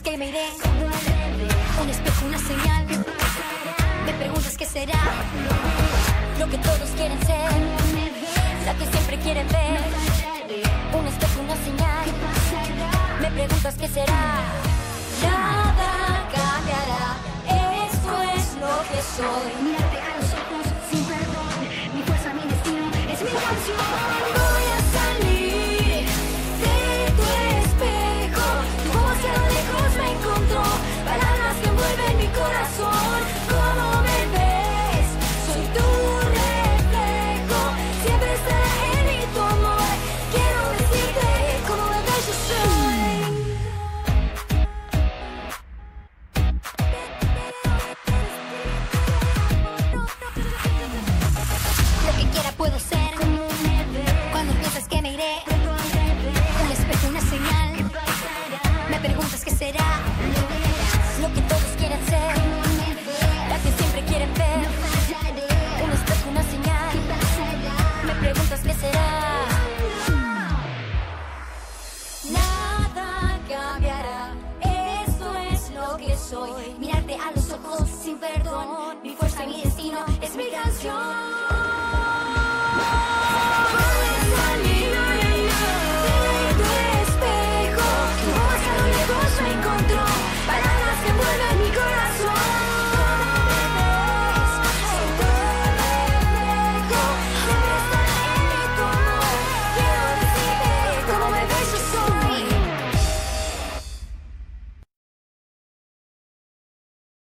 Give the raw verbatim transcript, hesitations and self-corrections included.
que me iré. Un espejo, una señal. Me preguntas qué será. Lo que todos quieren ser, la que siempre quieren ver. Un espejo, una señal. Me preguntas qué será. Nada cambiará. Esto es lo que soy. Mírate a los ojos sin perdón. Mi fuerza, mi destino, es mi canción. Voy a salir de tu espejo. Tu voz a lo lejos me encontró. Palabras que envuelven mi corazón. ¿Cómo me ves? Soy tu reflejo. Siempre estará en mí tu amor. Quiero decirte cómo de bello soy. Lo que quiera puedo ser. Cuando piensas que me iré. Un espejo, una señal. Me preguntas qué será. Lo que todos quieren ser, la que siempre quieren ver. Un espejo, una señal. Me preguntas qué será. Nada cambiará. Esto es lo que soy. Mirarte a los ojos